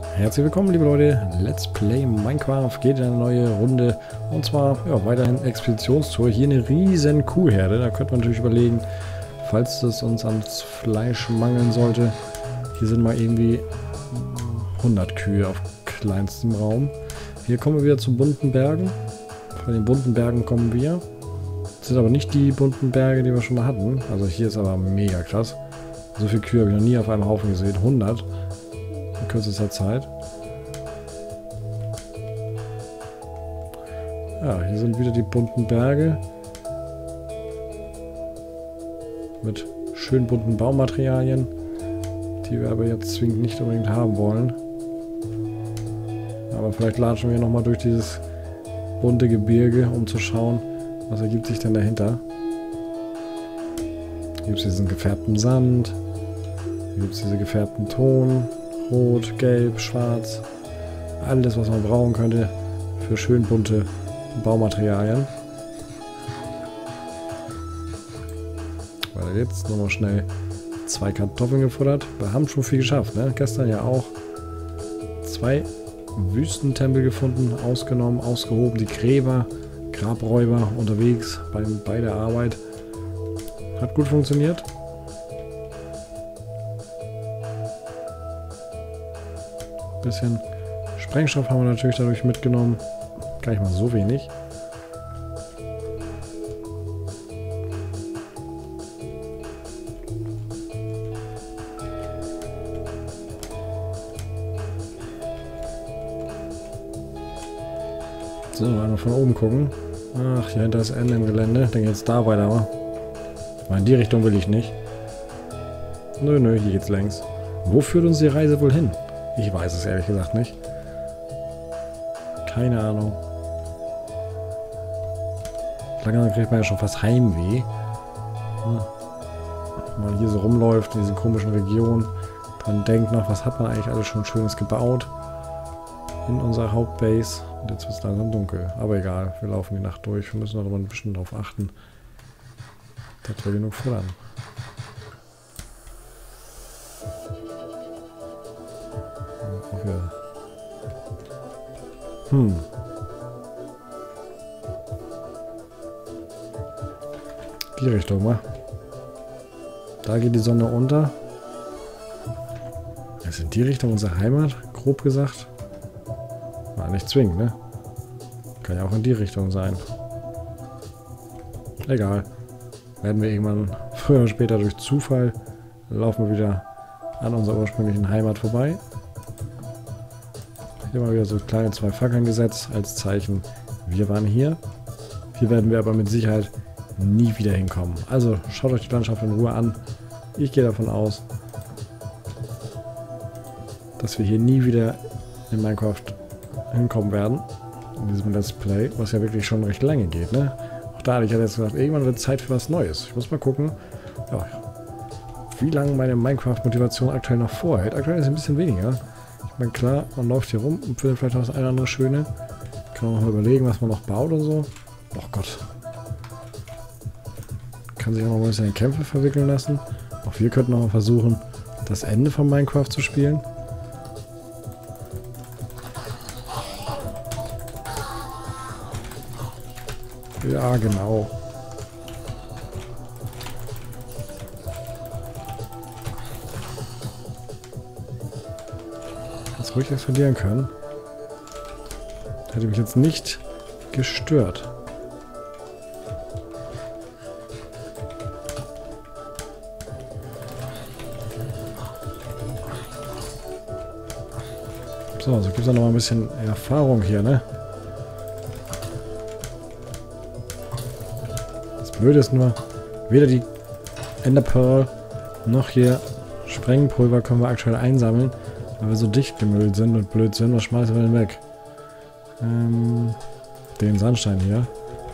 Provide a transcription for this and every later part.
Herzlich willkommen, liebe Leute. Let's Play Minecraft geht in eine neue Runde. Und zwar, ja, weiterhin Expeditionstour. Hier eine riesen Kuhherde. Da könnte man natürlich überlegen, falls es uns ans Fleisch mangeln sollte. Hier sind mal irgendwie 100 Kühe auf kleinstem Raum. Hier kommen wir wieder zu bunten Bergen. Von den bunten Bergen kommen wir. Das sind aber nicht die bunten Berge, die wir schon mal hatten. Also hier ist aber mega krass. So viele Kühe habe ich noch nie auf einem Haufen gesehen. 100. In kürzester Zeit. Ja, hier sind wieder die bunten Berge. Mit schön bunten Baumaterialien, die wir aber jetzt zwingend nicht unbedingt haben wollen. Aber vielleicht latschen wir nochmal durch dieses bunte Gebirge, um zu schauen, was ergibt sich denn dahinter. Hier gibt es diesen gefärbten Sand. Hier gibt es diese gefärbten Ton. Rot, Gelb, Schwarz. Alles, was man brauchen könnte für schön bunte Baumaterialien. Weiter geht's. Nochmal schnell 2 Kartoffeln gefuttert. Wir haben schon viel geschafft, ne? Gestern ja auch 2 Wüstentempel gefunden, ausgenommen, ausgehoben. Die Gräber, Grabräuber unterwegs bei der Arbeit. Hat gut funktioniert. Bisschen Sprengstoff haben wir natürlich dadurch mitgenommen. Gar nicht mal so wenig. So, einmal von oben gucken. Ach, hier hinter ist Ende im Gelände. Dann geht's da weiter. Aber in die Richtung will ich nicht. Nö, nö, hier geht's längs. Wo führt uns die Reise wohl hin? Ich weiß es ehrlich gesagt nicht. Keine Ahnung. Langsam kriegt man ja schon fast Heimweh. Wenn man hier so rumläuft in diesen komischen Regionen, dann denkt noch, was hat man eigentlich alles schon Schönes gebaut in unserer Hauptbase. Und jetzt wird es langsam dunkel. Aber egal, wir laufen die Nacht durch. Wir müssen noch mal ein bisschen darauf achten, dass wir genug futtern. Die Richtung, wa? Da geht die Sonne unter. Ist in die Richtung unsere Heimat, grob gesagt. Na, nicht zwingend, ne? Kann ja auch in die Richtung sein. Egal. Werden wir irgendwann früher oder später durch Zufall laufen wir wieder an unserer ursprünglichen Heimat vorbei. Hier mal wieder so kleine 2 Fackeln gesetzt als Zeichen, wir waren hier. Hier werden wir aber mit Sicherheit nie wieder hinkommen. Also schaut euch die Landschaft in Ruhe an. Ich gehe davon aus, dass wir hier nie wieder in Minecraft hinkommen werden. In diesem Let's Play, was ja wirklich schon recht lange geht, ne? Auch da hatte ich ja jetzt gesagt, irgendwann wird Zeit für was Neues. Ich muss mal gucken, ja, wie lange meine Minecraft-Motivation aktuell noch vorhält. Aktuell ist es ein bisschen weniger. Ich meine, klar, man läuft hier rum und findet vielleicht noch das eine oder andere Schöne. Kann man noch mal überlegen, was man noch baut und so. Oh Gott. Kann sich auch noch ein bisschen in Kämpfe verwickeln lassen. Auch wir könnten noch mal versuchen, das Ende von Minecraft zu spielen. Ja, genau. Jetzt ruhig explodieren können. Hätte mich jetzt nicht gestört. So, so gibt es noch mal ein bisschen Erfahrung hier, ne? Das Blöde ist nur, weder die Enderpearl noch hier Sprengpulver können wir aktuell einsammeln, weil wir so dicht gemüllt sind und blöd sind. Was schmeißen wir denn weg? Den Sandstein hier.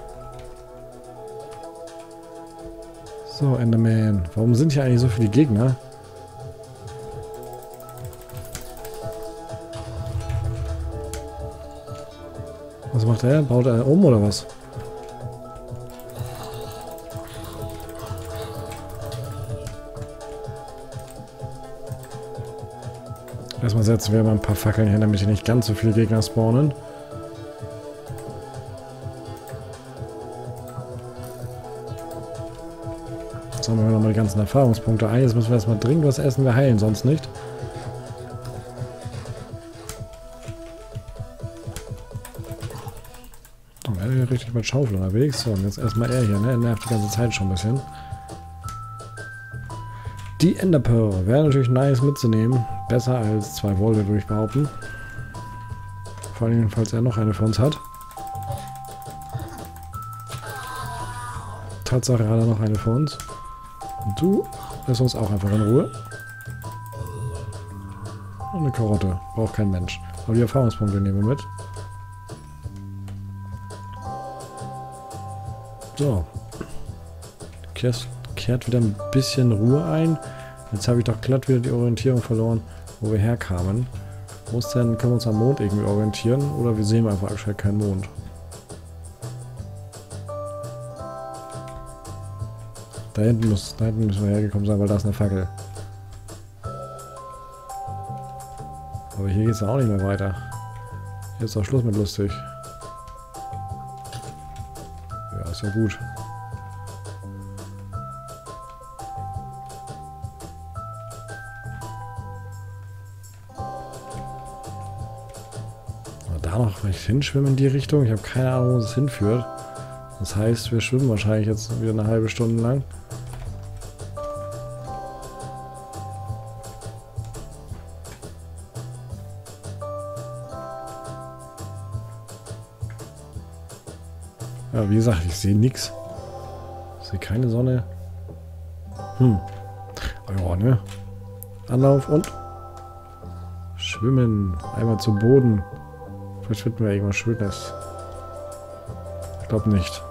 So, Enderman. Warum sind hier eigentlich so viele Gegner? Was macht er? Baut er um oder was? Erstmal setzen wir mal ein paar Fackeln hin, damit hier nicht ganz so viele Gegner spawnen. Sammeln wir nochmal die ganzen Erfahrungspunkte ein. Jetzt müssen wir erstmal dringend was essen, wir heilen sonst nicht. Oh, er ist hier richtig mit Schaufel unterwegs. So, und jetzt erstmal er hier, ne? Er nervt die ganze Zeit schon ein bisschen. Die Ender Pearl wäre natürlich nice mitzunehmen. Besser als 2 Wolle, würde ich behaupten. Vor allem, falls er noch eine für uns hat. Tatsache hat er noch eine für uns. Und du lässt uns auch einfach in Ruhe. Und eine Karotte. Braucht kein Mensch. Aber die Erfahrungspunkte nehmen wir mit. So. Kehrt wieder ein bisschen Ruhe ein. Jetzt habe ich doch glatt wieder die Orientierung verloren, wo wir herkamen. Können wir uns am Mond irgendwie orientieren? Oder wir sehen einfach aktuell keinen Mond. Da hinten müssen wir hergekommen sein, weil da ist eine Fackel. Aber hier geht es auch nicht mehr weiter. Hier ist auch Schluss mit lustig. Ja, ist ja gut. Da noch vielleicht hinschwimmen in die Richtung. Ich habe keine Ahnung, wo es hinführt. Das heißt, wir schwimmen wahrscheinlich jetzt wieder eine halbe Stunde lang. Ja, wie gesagt, ich sehe nichts. Ich sehe keine Sonne. Ja, ne? Anlauf und schwimmen. Einmal zu Boden. Vielleicht finden wir irgendwas Schönes. Ich glaube nicht.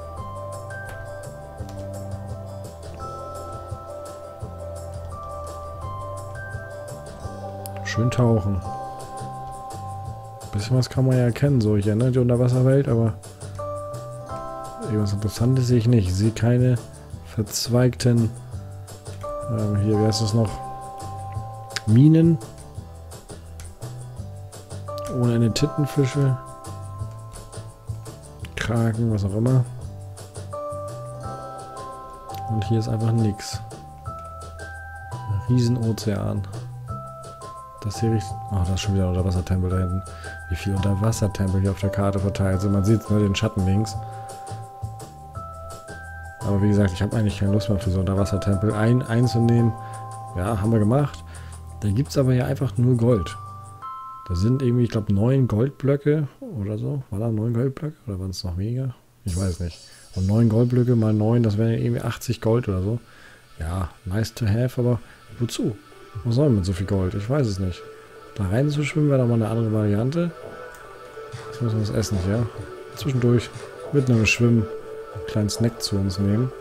Schön tauchen. Ein bisschen was kann man ja erkennen, so hier, ne? Die Unterwasserwelt, aber irgendwas Interessantes sehe ich nicht. Ich sehe keine verzweigten hier, wie heißt das noch? Minen. Ohne eine Tintenfische. Kraken, was auch immer. Und hier ist einfach nichts. Ein Riesenozean. Das hier riecht. Ach, das ist schon wieder ein Unterwassertempel da hinten. Wie viele Unterwassertempel hier auf der Karte verteilt sind. Man sieht es, ne, den Schatten links. Aber wie gesagt, ich habe eigentlich keine Lust mehr für so Unterwassertempel einzunehmen. Ja, haben wir gemacht. Da gibt es aber ja einfach nur Gold. Da sind irgendwie, ich glaube, 9 Goldblöcke oder so. War da 9 Goldblöcke oder waren es noch weniger? Ich weiß nicht. Und 9 Goldblöcke mal 9, das wären ja irgendwie 80 Gold oder so. Ja, nice to have, aber wozu? Was soll man mit so viel Gold? Ich weiß es nicht. Da rein zu schwimmen wäre doch mal eine andere Variante. Jetzt müssen wir was essen hier. Zwischendurch mit einem Schwimmen einen kleinen Snack zu uns nehmen.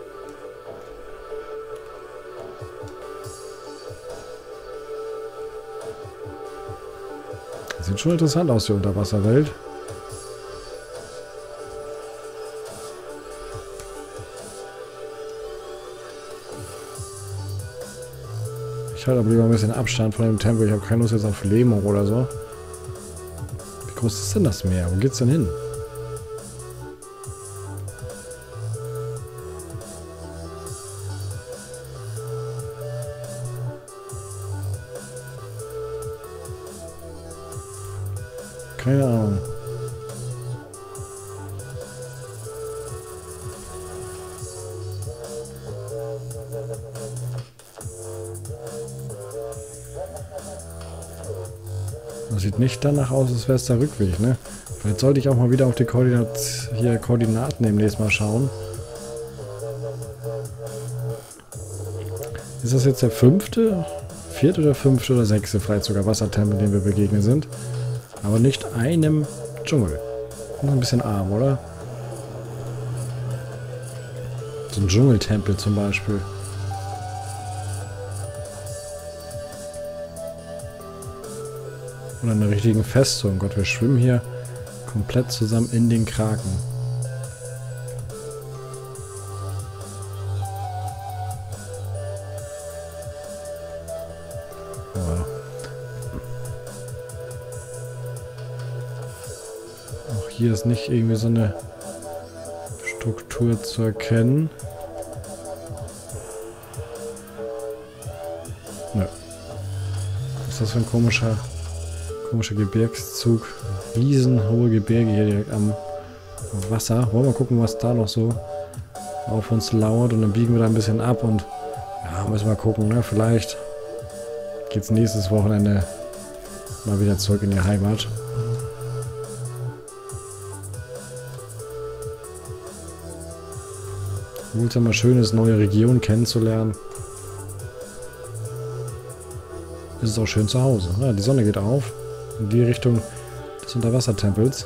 Das sieht schon interessant aus, die Unterwasserwelt. Ich halte aber lieber ein bisschen Abstand von dem Tempel. Ich habe keine Lust jetzt auf Lähmung oder so. Wie groß ist denn das Meer? Wo geht's denn hin? Keine Ahnung. Das sieht nicht danach aus, als wäre es der Rückweg, ne? Vielleicht sollte ich auch mal wieder auf die Koordinaten demnächst mal schauen. Ist das jetzt der 5., 4. oder 5. oder 6. vielleicht sogar Wassertempel, dem wir begegnet sind? Aber nicht einem Dschungel. Noch ein bisschen arm, oder? So ein Dschungeltempel zum Beispiel. Oder eine richtigen Festung. Gott, wir schwimmen hier komplett zusammen in den Kraken. Ja. hier ist nicht irgendwie so eine Struktur zu erkennen. Nö. Was ist das für ein komischer Gebirgszug? Riesenhohe Gebirge hier direkt am Wasser. Wollen wir mal gucken, was da noch so auf uns lauert. Und dann biegen wir da ein bisschen ab und ja, müssen wir mal gucken, ne? Vielleicht geht's nächstes Wochenende mal wieder zurück in die Heimat. Wo es ja mal schön ist, neue Regionen kennenzulernen. Ist es auch schön zu Hause. Ja, die Sonne geht auf. In die Richtung des Unterwassertempels.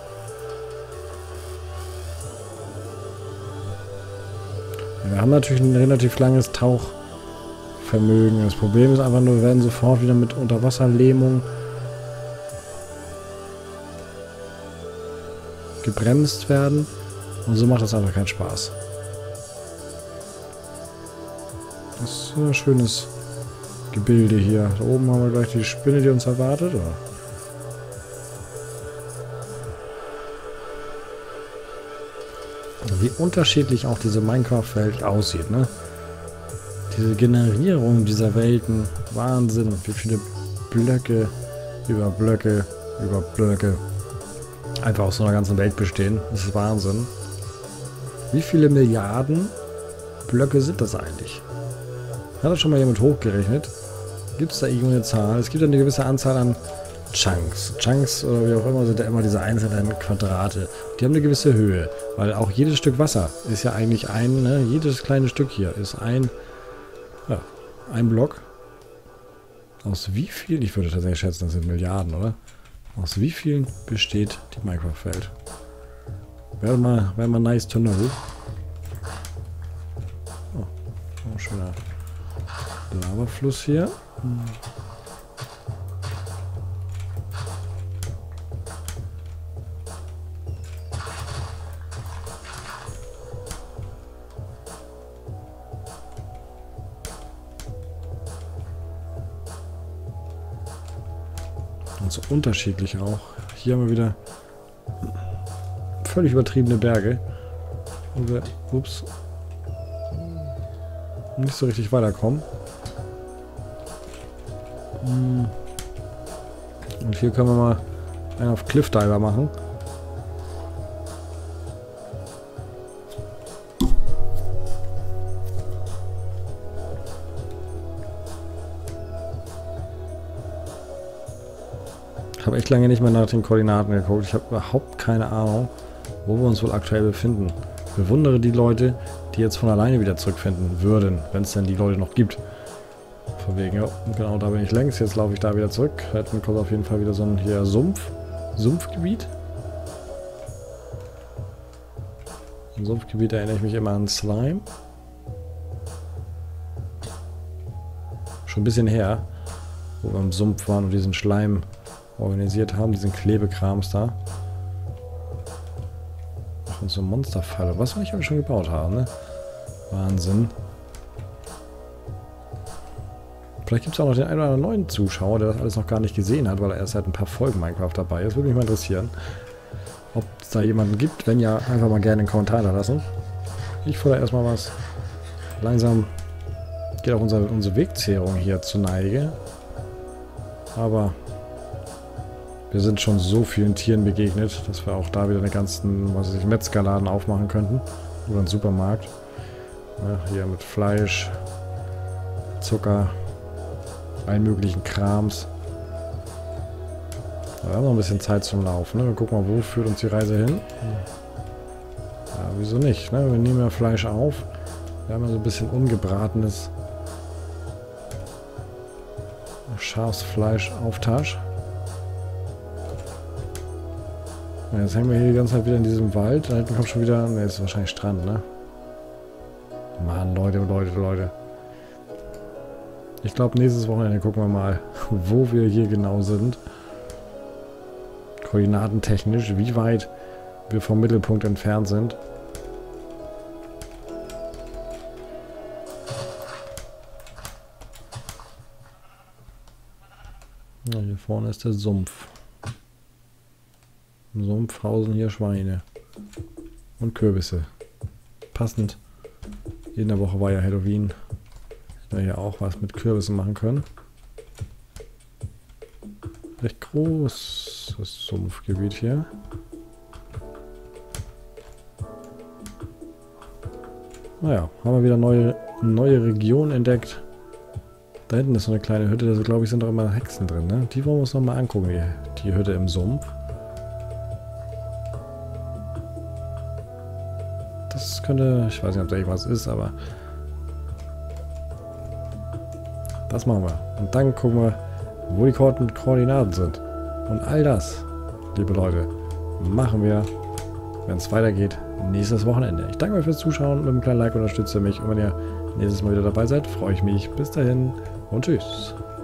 Ja, wir haben natürlich ein relativ langes Tauchvermögen. Das Problem ist einfach nur, wir werden sofort wieder mit Unterwasserlähmung gebremst werden. Und so macht das einfach keinen Spaß. Das ist ein schönes Gebilde hier. Da oben haben wir gleich die Spinne, die uns erwartet. Oder? Wie unterschiedlich auch diese Minecraft-Welt aussieht, ne? Diese Generierung dieser Welten. Wahnsinn. Wie viele Blöcke über Blöcke über Blöcke einfach aus so einer ganzen Welt bestehen. Das ist Wahnsinn. Wie viele Milliarden Blöcke sind das eigentlich? Hat das schon mal jemand hochgerechnet? Gibt es da irgendeine Zahl? Es gibt eine gewisse Anzahl an Chunks. Chunks oder wie auch immer sind ja immer diese einzelnen Quadrate. Die haben eine gewisse Höhe, weil auch jedes Stück Wasser ist ja eigentlich jedes kleine Stück hier ist ein Block. Aus wie viel? Ich würde tatsächlich schätzen, das sind Milliarden, oder? Aus wie vielen besteht die Minecraft-Welt? Wäre mal nice to know. Oh, schöner Lavafluss hier. Und so unterschiedlich auch. Hier haben wir wieder völlig übertriebene Berge. Wo wir, nicht so richtig weiterkommen. Und hier können wir mal einen auf Cliff Diver machen. Ich habe echt lange nicht mehr nach den Koordinaten geguckt. Ich habe überhaupt keine Ahnung, wo wir uns wohl aktuell befinden. Ich bewundere die Leute, die jetzt von alleine wieder zurückfinden würden, wenn es denn die Leute noch gibt. Von wegen, ja, genau, da bin ich längs, jetzt laufe ich da wieder zurück. Hätten kommt auf jeden Fall wieder so ein hier Sumpfgebiet. Im Sumpfgebiet erinnere ich mich immer an Slime. Schon ein bisschen her, wo wir im Sumpf waren und diesen Schleim organisiert haben, diesen Klebekrams da. Ach, und so eine Monsterfalle. Was wir nicht schon gebaut haben, ne? Wahnsinn. Vielleicht gibt es auch noch den einen oder anderen neuen Zuschauer, der das alles noch gar nicht gesehen hat, weil er erst seit ein paar Folgen Minecraft dabei ist. Würde mich mal interessieren, ob es da jemanden gibt. Wenn ja, einfach mal gerne einen Kommentar da lassen. Ich futter erstmal was. Langsam geht auch unsere Wegzehrung hier zur Neige. Aber wir sind schon so vielen Tieren begegnet, dass wir auch da wieder einen ganzen, Metzgerladen aufmachen könnten. Oder einen Supermarkt. Ja, hier mit Fleisch, Zucker, allen möglichen Krams. Wir haben noch ein bisschen Zeit zum Laufen. Ne? Wir gucken mal, wo führt uns die Reise hin. Ja, wieso nicht? Ne? Wir nehmen ja Fleisch auf. Wir haben ja so ein bisschen ungebratenes Schafsfleisch-Auftasch. Ja, jetzt hängen wir hier die ganze Zeit wieder in diesem Wald. Da hinten kommt schon wieder... Ne, ist wahrscheinlich Strand, ne? Mann, Leute. Ich glaube, nächstes Wochenende gucken wir mal, wo wir hier genau sind. Koordinatentechnisch, wie weit wir vom Mittelpunkt entfernt sind. Ja, hier vorne ist der Sumpf. Im Sumpf hausen hier Schweine. Und Kürbisse. Passend. In der Woche war ja Halloween. Hätten wir hier auch was mit Kürbissen machen können. Recht großes Sumpfgebiet hier. Naja, haben wir wieder neue Region entdeckt. Da hinten ist so eine kleine Hütte, da glaube ich sind doch immer Hexen drin, ne? Die wollen wir uns nochmal angucken, die Hütte im Sumpf. Das könnte, ich weiß nicht, ob da irgendwas ist, aber das machen wir. Und dann gucken wir, wo die Koordinaten sind. Und all das, liebe Leute, machen wir, wenn es weitergeht, nächstes Wochenende. Ich danke euch fürs Zuschauen. Mit einem kleinen Like unterstützt ihr mich. Und wenn ihr nächstes Mal wieder dabei seid, freue ich mich. Bis dahin und tschüss.